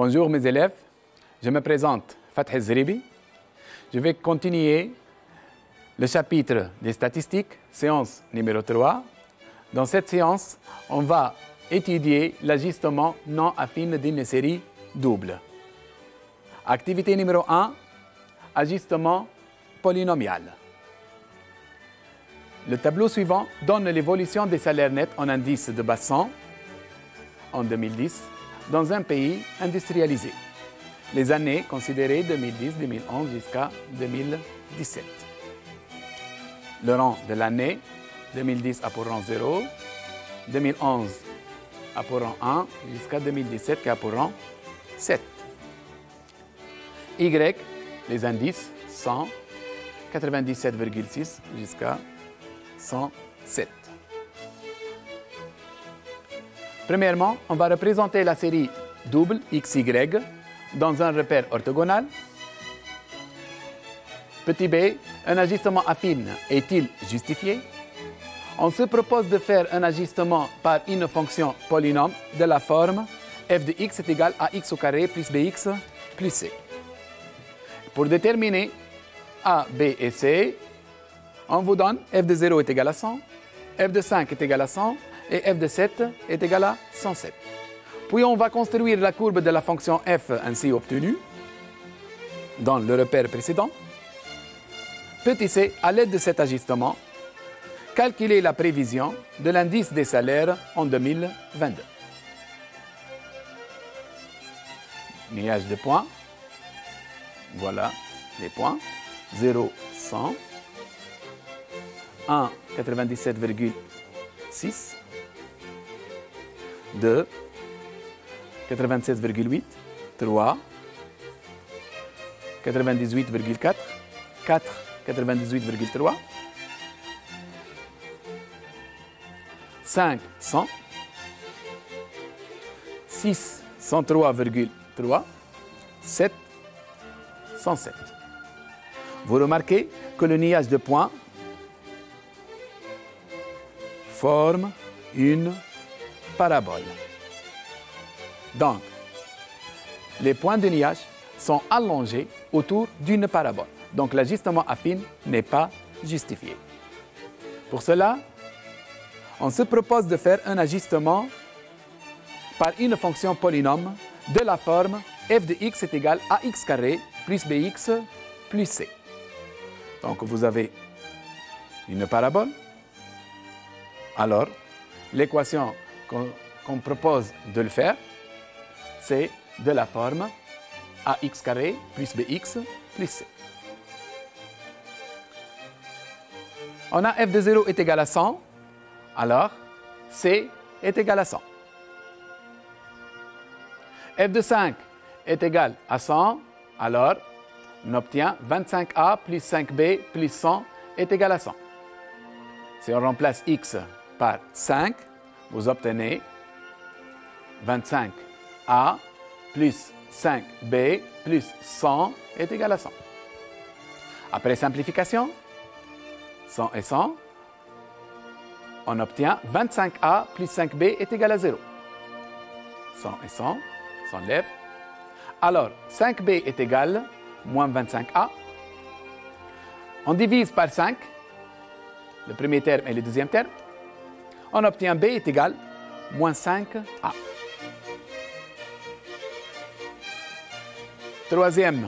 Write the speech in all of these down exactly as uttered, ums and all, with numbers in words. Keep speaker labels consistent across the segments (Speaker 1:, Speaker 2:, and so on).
Speaker 1: Bonjour mes élèves, je me présente Fathi Zeribi. Je vais continuer le chapitre des statistiques, séance numéro trois. Dans cette séance, on va étudier l'ajustement non affine d'une série double. Activité numéro un, ajustement polynomial. Le tableau suivant donne l'évolution des salaires nets en indice de bas cent en deux mille dix dans un pays industrialisé. Les années considérées deux mille dix, deux mille onze jusqu'à deux mille dix-sept. Le rang de l'année deux mille dix a pour rang zéro, deux mille onze a pour rang un jusqu'à deux mille dix-sept qui a pour rang sept. Y, les indices cent, quatre-vingt-dix-sept virgule six jusqu'à cent sept. Premièrement, on va représenter la série double X Y dans un repère orthogonal. Petit b, un ajustement affine est-il justifié? On se propose de faire un ajustement par une fonction polynôme de la forme f de x est égal à x au carré plus bx plus c. Pour déterminer a, b et c, on vous donne f de zéro est égal à cent, f de cinq est égal à cent et f de sept est égal à cent sept. Puis on va construire la courbe de la fonction f ainsi obtenue dans le repère précédent. Petit c, à l'aide de cet ajustement, calculer la prévision de l'indice des salaires en deux mille vingt-deux. Nuage de points. Voilà les points. zéro, cent. un, quatre-vingt-dix-sept virgule six. deux, quatre-vingt-seize virgule huit. trois, quatre-vingt-dix-huit virgule quatre. quatre, quatre-vingt-dix-huit virgule trois. cinq, cent. six, cent trois virgule trois. sept, cent sept. Vous remarquez que le nuage de points forme une parabole. Donc, les points de nuage sont allongés autour d'une parabole. Donc, l'ajustement affine n'est pas justifié. Pour cela, on se propose de faire un ajustement par une fonction polynôme de la forme f de x est égal à x carré plus bx plus c. Donc, vous avez une parabole. Alors, l'équation qu'on qu'on propose de le faire, c'est de la forme ax carré plus bx plus c. On a f de zéro est égal à cent, alors c est égal à cent. f de cinq est égal à cent, alors on obtient vingt-cinq a plus cinq b plus cent est égal à cent. Si on remplace x par cinq, vous obtenez vingt-cinq a plus cinq b plus cent est égal à cent. Après simplification, cent et cent, on obtient vingt-cinq a plus cinq b est égal à zéro. cent et cent s'enlèvent. Alors, cinq b est égal à moins vingt-cinq a. On divise par cinq, le premier terme et le deuxième terme. On obtient b est égal à moins cinq a. Troisième,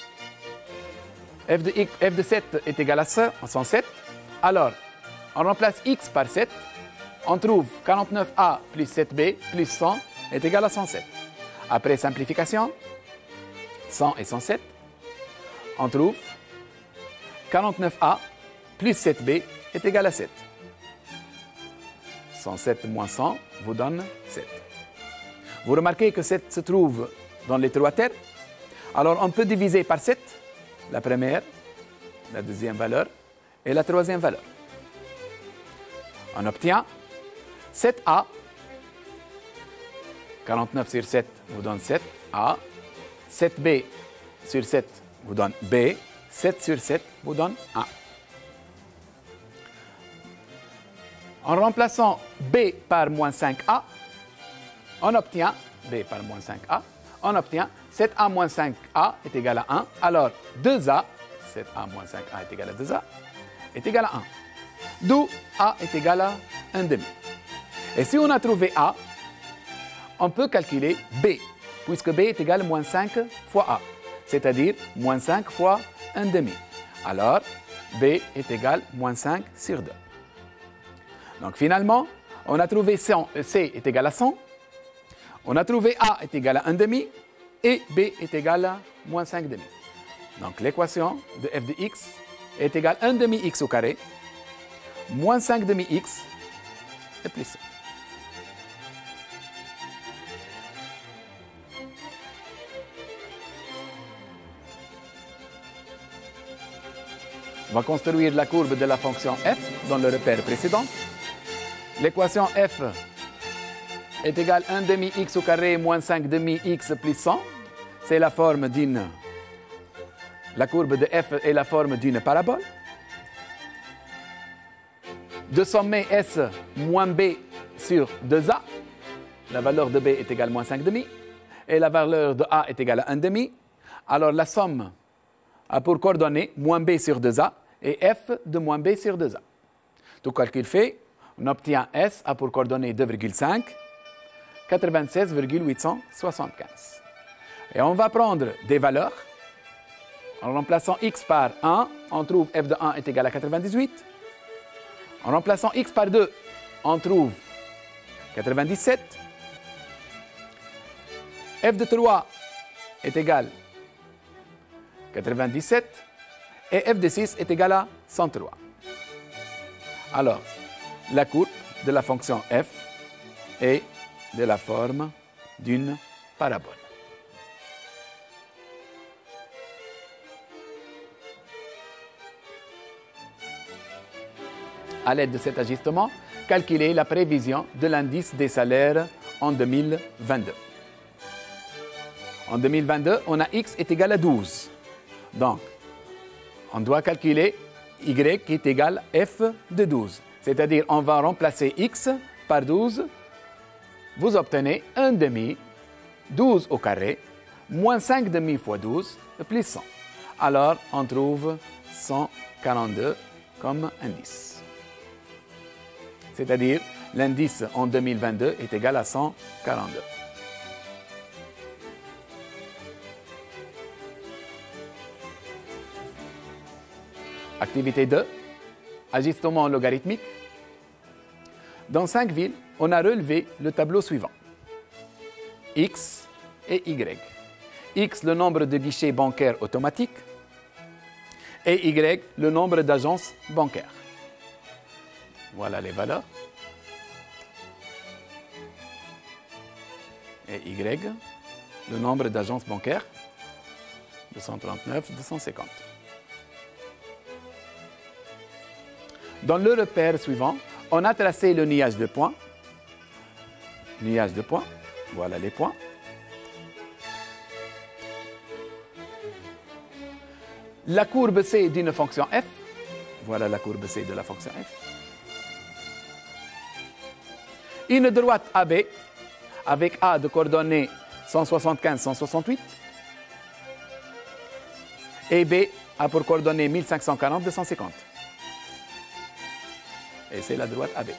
Speaker 1: f de, x, f de sept est égal à cent sept. Alors, on remplace x par sept. On trouve quarante-neuf a plus sept b plus cent est égal à cent sept. Après simplification, cent et cent sept, on trouve quarante-neuf a plus sept b est égal à sept. cent sept moins cent vous donne sept. Vous remarquez que sept se trouve dans les trois termes. Alors, on peut diviser par sept la première, la deuxième valeur et la troisième valeur. On obtient sept a. quarante-neuf sur sept vous donne sept a. sept b sur sept vous donne b. sept sur sept vous donne un. En remplaçant b par moins cinq a, on obtient b par moins cinq a, on obtient sept a moins cinq a est égal à un. Alors, deux a, sept a moins cinq a est égal à deux a, est égal à un. D'où a est égal à un demi. Et si on a trouvé a, on peut calculer b, puisque b est égal à moins cinq fois a, c'est-à-dire moins cinq fois un demi. Alors, b est égal à moins cinq sur deux. Donc finalement, on a trouvé C est égal à cent, on a trouvé a est égal à un demi, et b est égal à moins cinq demi. Donc l'équation de f de x est égale à un demi x au carré, moins cinq demi x, et plus ça. On va construire la courbe de la fonction f dans le repère précédent. L'équation f est égale à un demi x au carré moins cinq demi x plus cent. C'est la forme d'une... La courbe de f est la forme d'une parabole. De sommet s moins b sur deux a. La valeur de b est égale à moins cinq demi. Et la valeur de a est égale à un demi. Alors la somme a pour coordonnées moins b sur deux a et f de moins b sur deux a. Tout calcul fait, on obtient S a pour coordonnées deux virgule cinq, quatre-vingt-seize virgule huit cent soixante-quinze. Et on va prendre des valeurs. En remplaçant x par un, on trouve f de un est égal à quatre-vingt-dix-huit. En remplaçant x par deux, on trouve quatre-vingt-dix-sept. F de trois est égal à quatre-vingt-dix-sept. Et f de six est égal à cent trois. Alors, la courbe de la fonction f est de la forme d'une parabole. À l'aide de cet ajustement, calculez la prévision de l'indice des salaires en deux mille vingt-deux. En deux mille vingt-deux, on a x est égal à douze. Donc, on doit calculer y qui est égal à f de douze. C'est-à-dire, on va remplacer x par douze. Vous obtenez un demi, douze au carré, moins cinq demi fois douze, plus cent. Alors, on trouve cent quarante-deux comme indice. C'est-à-dire, l'indice en deux mille vingt-deux est égal à cent quarante-deux. Activité deux, ajustement logarithmique. Dans cinq villes, on a relevé le tableau suivant. X et Y. X, le nombre de guichets bancaires automatiques. Et Y, le nombre d'agences bancaires. Voilà les valeurs. Et Y, le nombre d'agences bancaires. deux cent trente-neuf, deux cent cinquante. Dans le repère suivant, on a tracé le niage de points. Niage de points, voilà les points. La courbe C d'une fonction f, voilà la courbe C de la fonction f. Une droite A B, avec A de coordonnées cent soixante-quinze, cent soixante-huit. Et B a pour coordonnées mille cinq cent quarante, deux cent cinquante. Et c'est la droite A B.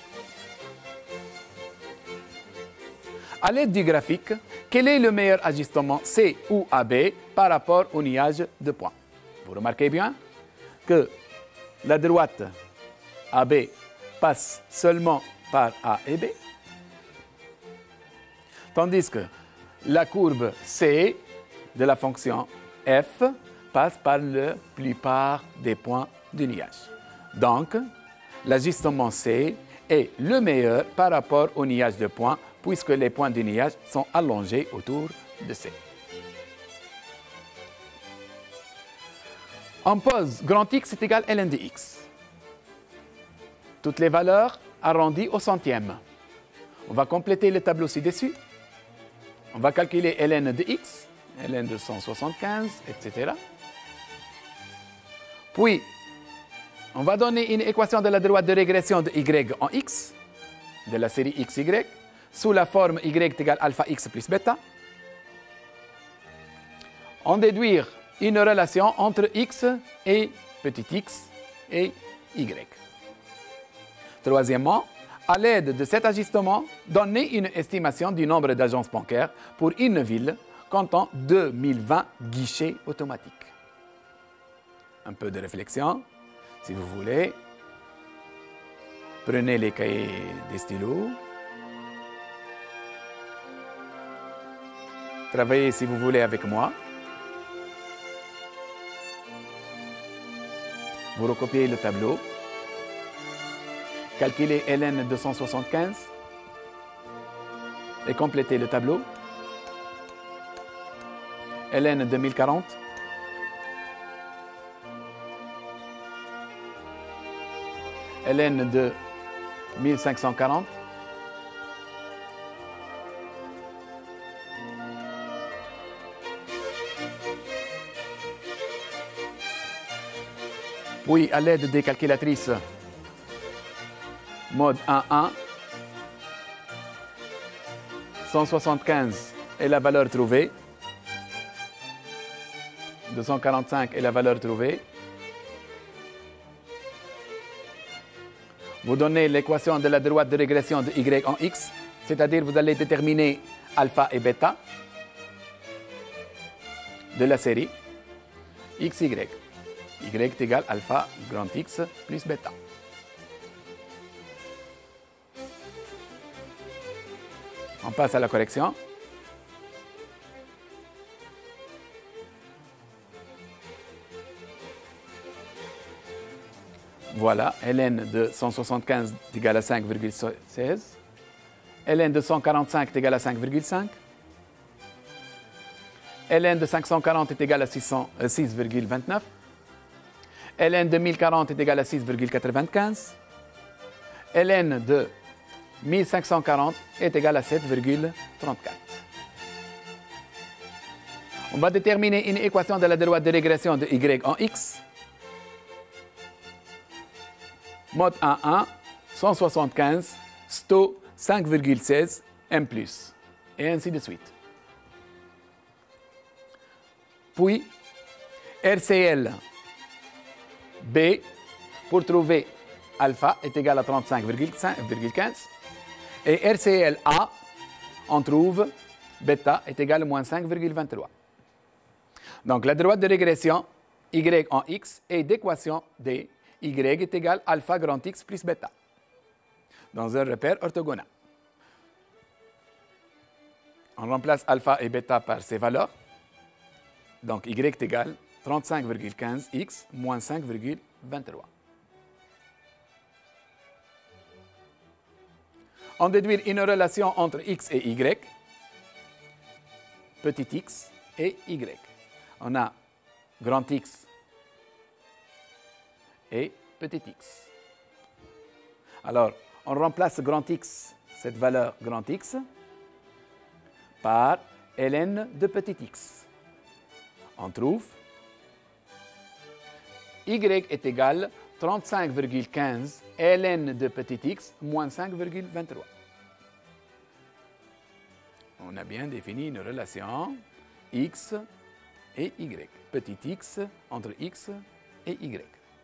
Speaker 1: À l'aide du graphique, quel est le meilleur ajustement C ou A B par rapport au niage de points? Vous remarquez bien que la droite A B passe seulement par A et B, tandis que la courbe C de la fonction f passe par la plupart des points du niage. Donc, l'ajustement C est le meilleur par rapport au niage de points, puisque les points du niage sont allongés autour de C. On pose grand X est égal à ln de x. Toutes les valeurs arrondies au centième. On va compléter le tableau ci-dessus. On va calculer ln de x, ln de cent soixante-quinze, et cetera. Puis, on va donner une équation de la droite de régression de y en x, de la série xy, sous la forme y est égal à alpha x plus bêta. On déduit une relation entre x et petit x et y. Troisièmement, à l'aide de cet ajustement, donnez une estimation du nombre d'agences bancaires pour une ville comptant deux mille vingt guichets automatiques. Un peu de réflexion, si vous voulez. Prenez les cahiers des stylos. Travaillez si vous voulez avec moi. Vous recopiez le tableau. Calculez Ln deux cent soixante-quinze et complétez le tableau. Ln deux mille quarante. Ln de mille cinq cent quarante. Puis, à l'aide des calculatrices mode un un, cent soixante-quinze est la valeur trouvée, deux cent quarante-cinq est la valeur trouvée. Vous donnez l'équation de la droite de régression de y en x, c'est-à-dire vous allez déterminer alpha et bêta de la série xy. Y est égal à alpha grand X plus bêta. On passe à la correction. Voilà, Ln de cent soixante-quinze est égal à cinq virgule seize. Ln de cent quarante-cinq est égal à cinq virgule cinq. Ln de cinq cent quarante est égal à six virgule vingt-neuf. Ln de mille quarante est égal à six virgule quatre-vingt-quinze. Ln de mille cinq cent quarante est égal à sept virgule trente-quatre. On va déterminer une équation de la droite de régression de y en x. Mode un un, cent soixante-quinze, sto cinq virgule seize, m plus, et ainsi de suite. Puis, R C L B, pour trouver alpha, est égal à trente-cinq virgule quinze. Et R C L A, on trouve bêta est égal à moins cinq virgule vingt-trois. Donc, la droite de régression y en x est d'équation de y est égal à alpha grand X plus bêta dans un repère orthogonal. On remplace alpha et bêta par ces valeurs. Donc, y est égal à trente-cinq virgule quinze x moins cinq virgule vingt-trois. On déduit une relation entre x et y, petit x et y. On a grand X et petit x. Alors, on remplace grand X, cette valeur grand X, par ln de petit x. On trouve y est égal à trente-cinq virgule quinze ln de petit x moins cinq virgule vingt-trois. On a bien défini une relation x et y, petit x entre x et y.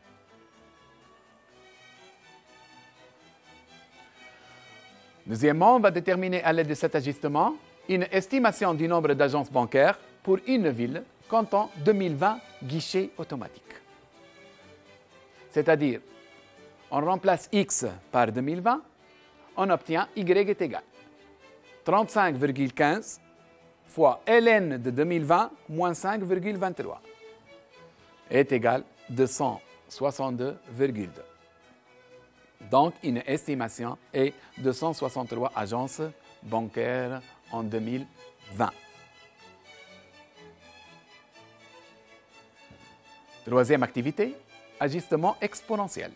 Speaker 1: Deuxièmement, on va déterminer à l'aide de cet ajustement une estimation du nombre d'agences bancaires pour une ville comptant deux mille vingt guichets automatiques. C'est-à-dire, on remplace x par deux mille vingt, on obtient y est égal à trente-cinq virgule quinze fois ln de deux mille vingt moins cinq virgule vingt-trois est égal à deux cent soixante-deux virgule deux. Donc, une estimation est deux cent soixante-trois agences bancaires en deux mille vingt. Troisième activité, ajustement exponentiel.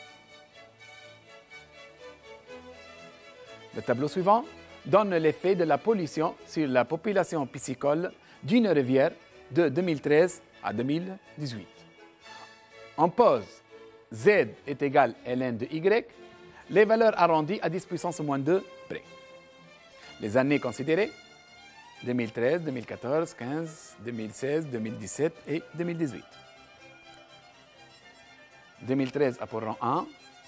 Speaker 1: Le tableau suivant donne l'effet de la pollution sur la population piscicole d'une rivière de deux mille treize à deux mille dix-huit. On pose Z est égal à ln de y, les valeurs arrondies à dix puissance moins deux près. Les années considérées, deux mille treize, deux mille quatorze, deux mille quinze, deux mille seize, deux mille dix-sept et deux mille dix-huit. deux mille treize a pour rang un,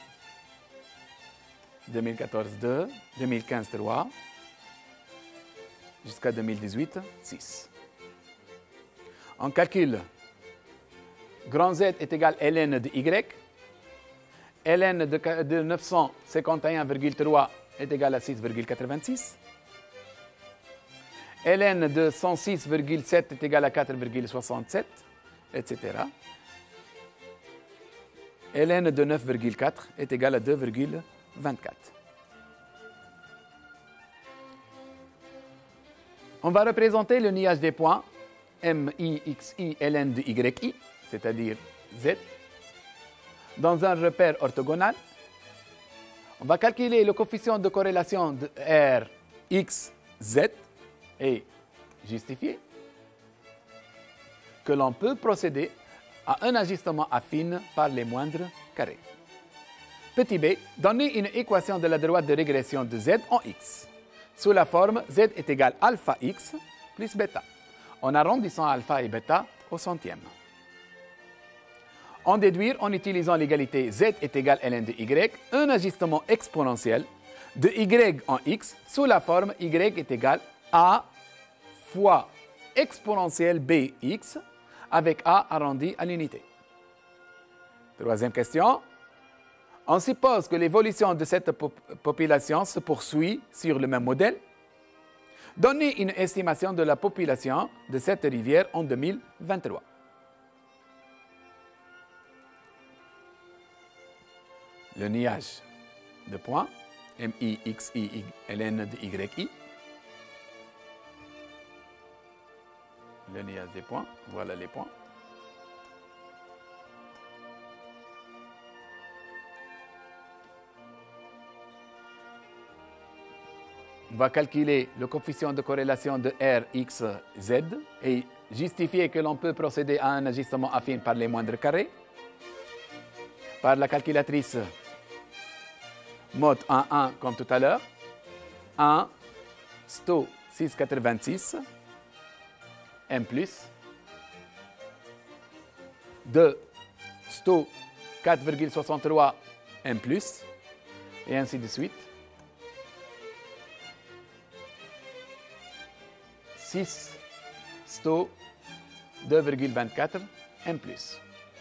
Speaker 1: deux mille quatorze deux, deux mille quinze trois, jusqu'à deux mille dix-huit six. On calcule grand Z est égal à ln de Y. Ln de, de neuf cent cinquante et un virgule trois est égal à six virgule quatre-vingt-six. Ln de cent six virgule sept est égal à quatre virgule soixante-sept, et cetera. Ln de neuf virgule quatre est égal à deux virgule vingt-quatre. On va représenter le niage des points M I X I ln de Y I, c'est-à-dire Z, dans un repère orthogonal. On va calculer le coefficient de corrélation de R X Z et justifier que l'on peut procéder à un ajustement affine par les moindres carrés. Petit b, donner une équation de la droite de régression de Z en X, sous la forme Z est égal à alpha X plus bêta, en arrondissant alpha et bêta au centième. En déduire, en utilisant l'égalité Z est égal à ln de Y, un ajustement exponentiel de Y en X sous la forme Y est égal à fois exponentielle Bx avec A arrondi à l'unité. Troisième question. On suppose que l'évolution de cette pop population se poursuit sur le même modèle. Donnez une estimation de la population de cette rivière en deux mille vingt-trois. Le niage de points, M I X I ln de Y I. Le niage des points, voilà les points. On va calculer le coefficient de corrélation de R X Z et justifier que l'on peut procéder à un ajustement affine par les moindres carrés. Par la calculatrice mode un un comme tout à l'heure. un, sto six virgule quatre-vingt-six, M plus. deux, sto quatre virgule soixante-trois, M plus. Et ainsi de suite. six, sto deux virgule vingt-quatre, M plus.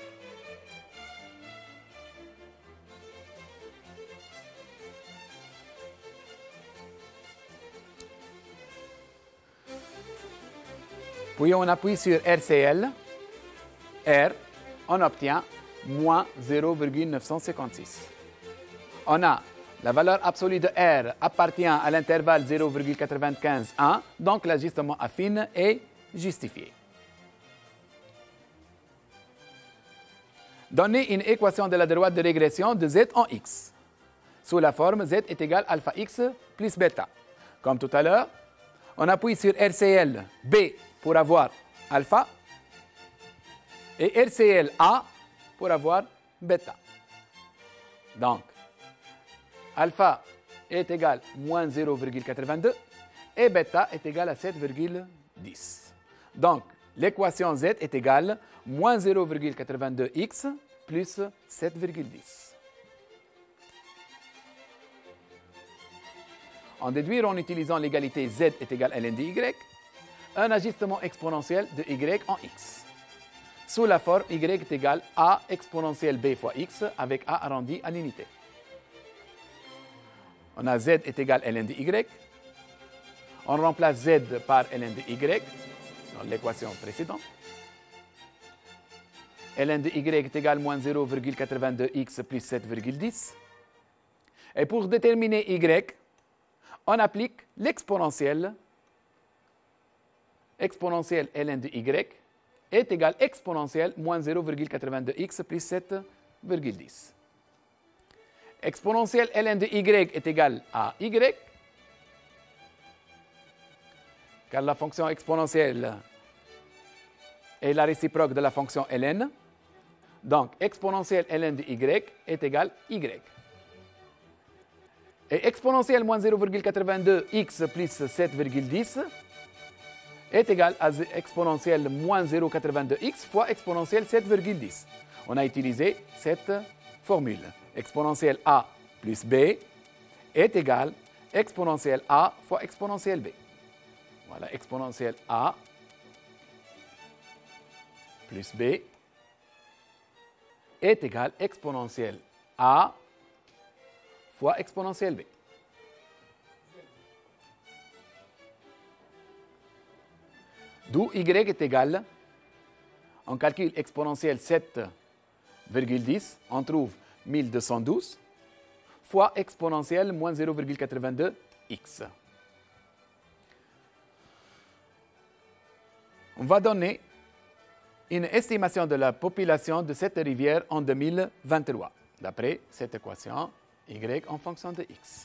Speaker 1: Puis on appuie sur R C L, R, on obtient moins zéro virgule neuf cent cinquante-six. On a la valeur absolue de R appartient à l'intervalle zéro virgule quatre-vingt-quinze un, donc l'ajustement affine est justifié. Donnez une équation de la droite de régression de Z en X, sous la forme Z est égal à alpha X plus bêta. Comme tout à l'heure, on appuie sur R C L B pour avoir alpha et R C L A pour avoir bêta. Donc, alpha est égal à moins zéro virgule quatre-vingt-deux et bêta est égal à sept virgule dix. Donc, l'équation Z est égale à moins zéro virgule quatre-vingt-deux x plus sept virgule dix. En déduire en utilisant l'égalité Z est égal à ln de Y, un ajustement exponentiel de Y en X. Sous la forme Y est égal à A exponentielle B fois X avec A arrondi à l'unité. On a Z est égal à ln de Y. On remplace Z par ln de Y dans l'équation précédente. ln de Y est égal à moins zéro virgule quatre-vingt-deux x plus sept virgule dix. Et pour déterminer Y, on applique l'exponentielle. Exponentielle ln de Y est égal à exponentielle moins zéro virgule quatre-vingt-deux x plus sept virgule dix. Exponentielle ln de Y est égal à Y, car la fonction exponentielle est la réciproque de la fonction ln. Donc, exponentielle ln de Y est égal à Y. Et exponentielle moins zéro virgule quatre-vingt-deux x plus sept virgule dix est égal à exponentielle moins zéro virgule quatre-vingt-deux x fois exponentielle sept virgule dix. On a utilisé cette formule. Exponentielle a plus b est égal à exponentielle a fois exponentielle b. Voilà, exponentielle a plus b est égal à exponentielle a fois exponentielle b. D'où y est égal, on calcule exponentielle sept virgule dix, on trouve mille deux cent douze, fois exponentielle moins zéro virgule quatre-vingt-deux x. On va donner une estimation de la population de cette rivière en deux mille vingt-trois, d'après cette équation y en fonction de x.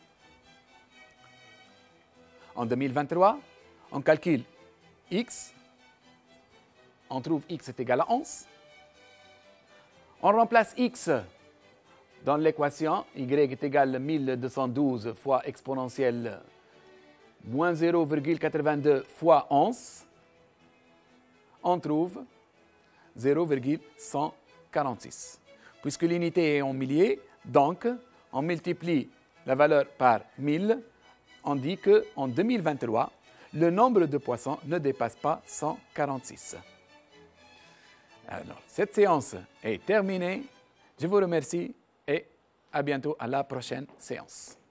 Speaker 1: En deux mille vingt-trois, on calcule x, on trouve x est égal à onze. On remplace x dans l'équation, y est égal à mille deux cent douze fois exponentielle moins zéro virgule quatre-vingt-deux fois onze. On trouve zéro virgule cent quarante-six. Puisque l'unité est en milliers, donc on multiplie la valeur par mille, on dit qu'en deux mille vingt-trois, le nombre de poissons ne dépasse pas cent quarante-six. Alors, cette séance est terminée. Je vous remercie et à bientôt à la prochaine séance.